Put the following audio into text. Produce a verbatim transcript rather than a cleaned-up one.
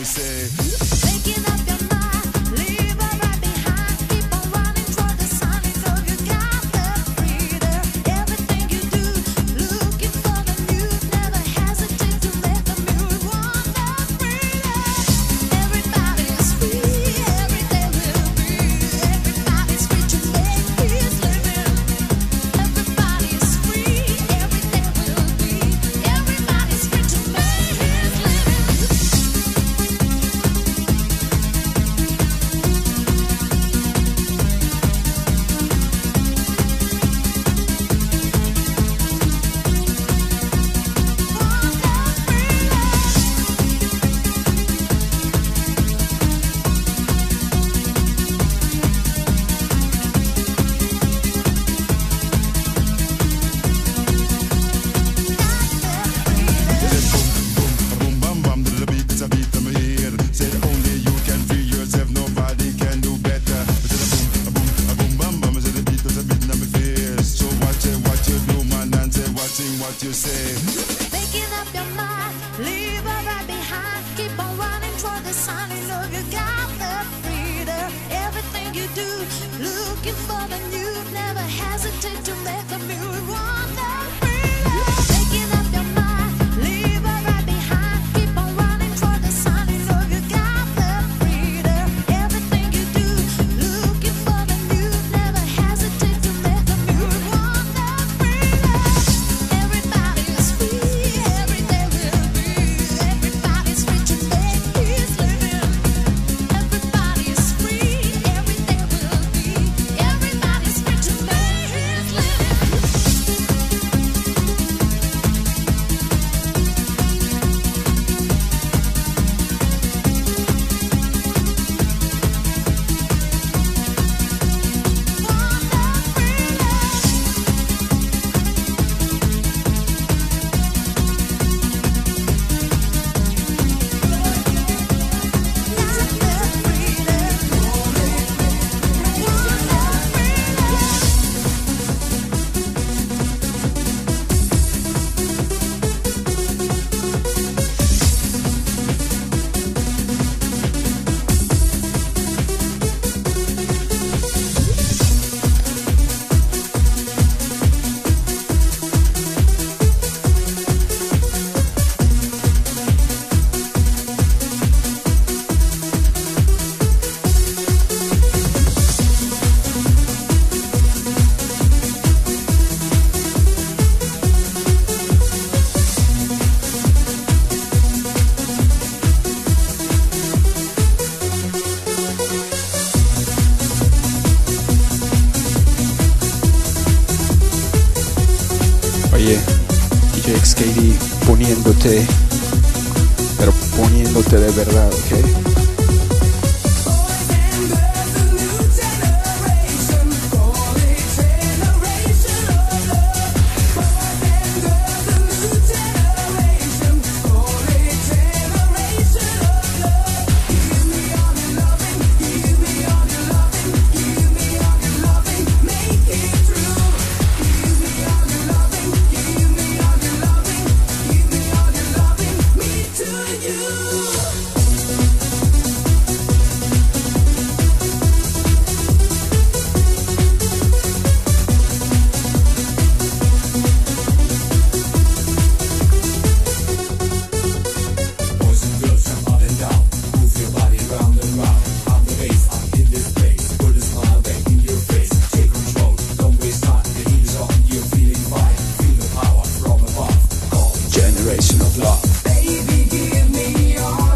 say. Making up your mind, leave her right behind. Keep on running toward the sun. You know you got the freedom. Everything you do, looking for the new. Never hesitate to let the music wander freely. Everybody's free, every day will be. Everybody's free to make peace living. Everybody's free, every day will be. Everybody's free to make peace living. Boom bam bam, the beat is a beat in my ear. Say only you can free yourself, nobody can do better. Boom boom boom bam bam, say the beat is a beat in my face. So watch it, what you do, man, and say watching what you say. Making up your mind, leave her right behind. Keep on running toward the sun. You know you got the freedom. Everything you do, looking for the new. Never hesitate to make the music wander freely. Making up your mind, leave her right behind. Keep on running toward the sun. You know you got the freedom. Everything you do, looking for the new. Never hesitate to make the music wander freely. Everybody's free, every day will be. Everybody's free to make peace living. Everybody's free, every day will be. Everybody's free to make peace living. Oye, D J X K D poniéndote, pero poniéndote de verdad, ¿ok? Generation of love. Baby, give me your